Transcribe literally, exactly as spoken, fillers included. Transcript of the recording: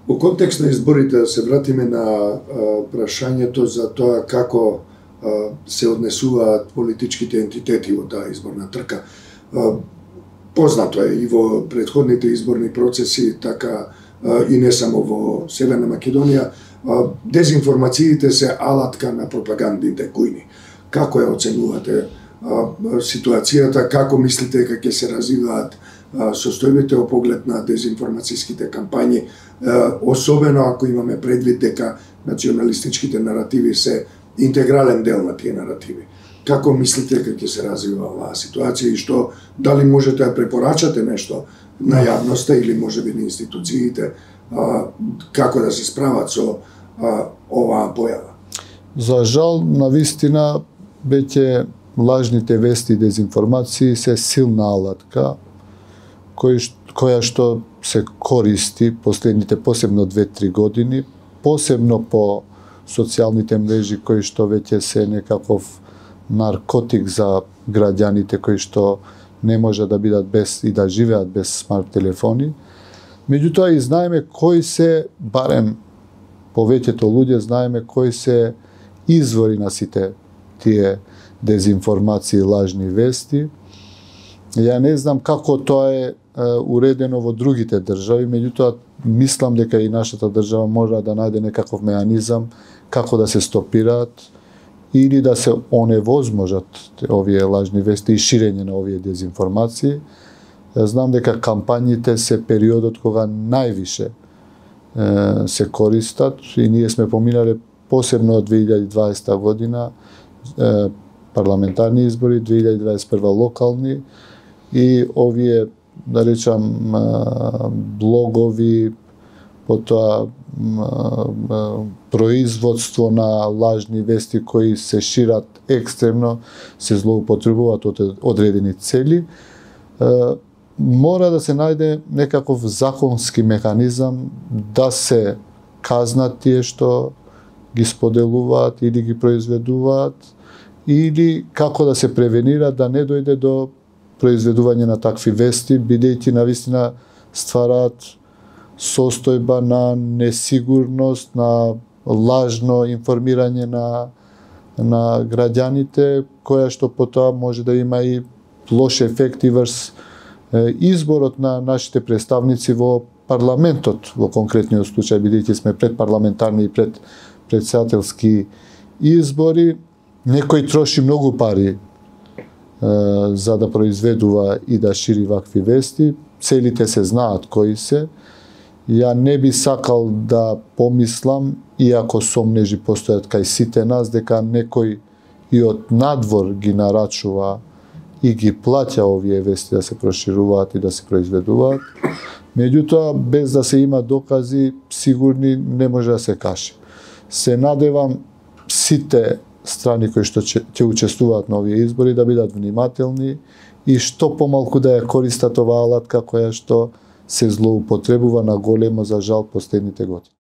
Во контекст на изборите, да се вратиме на а, прашањето за тоа како а, се однесуваат политичките ентитети во таа изборна трка. А, познато е и во претходните изборни процеси, така а, и не само во Северна Македонија, а, дезинформациите се алатка на пропагандните кујни. Како ја оценувате а, ситуацијата, како мислите дека ќе се развиваат состојбите во поглед на дезинформацијските кампањи, особено ако имаме предвид дека националистичките наративи се интегрален дел на тие наративи. Како мислите дека ќе се развива оваа ситуација и што, дали можете да препорачате нешто на јавноста или можеби на институциите, како да се справат со оваа појава? За жал, навистина, веќе лажните вести и дезинформации се силна алатка, која што се користи последните посебно две-три години, посебно по социјалните мрежи кои што веќе се некаков наркотик за граѓаните кои што не може да бидат без и да живеат без смарт телефони. Меѓутоа и знаеме кои се, барем повеќето луѓе знаеме кои се извори на сите тие дезинформации и лажни вести. Ја не знам како тоа е уредено во другите држави, меѓутоа мислам дека и нашата држава мора да најде некаков меанизам како да се стопираат или да се оневозможат овие лажни вести и ширење на овие дезинформации. Знам дека кампањите се периодот кога највише е, се користат и ние сме поминале посебно од две илјади и дваесета година е, парламентарни избори, две илјади и дваесет и прва локални и овие, да речам, блогови, потоа производство на лажни вести кои се шират екстремно, се злоупотребуваат од одредени цели. Мора да се најде некаков законски механизам да се казнат тие што ги споделуваат или ги произведуваат, или како да се превенира да не дојде до произведување на такви вести, бидејќи навистина ствараат состојба на несигурност, на лажно информирање на, на граѓаните, која што потоа може да има и лош ефекти врз изборот на нашите представници во парламентот, во конкретниот случај, бидејќи сме пред парламентарни и пред председателски избори. Некој троши многу пари за да произведува и да шири вакви вести. Целите се знаат кои се. Ја не би сакал да помислам, иако сомнежи постојат кај сите нас, дека некој и од надвор ги нарачува и ги плаќа овие вести да се прошируваат и да се произведуваат. Меѓутоа, без да се има докази, сигурни не може да се каже. Се надевам сите страни кои што ќе учествуваат на овие избори да бидат внимателни и што помалку да ја користат оваа алатка која што се злоупотребува на големо, за жал, последните години.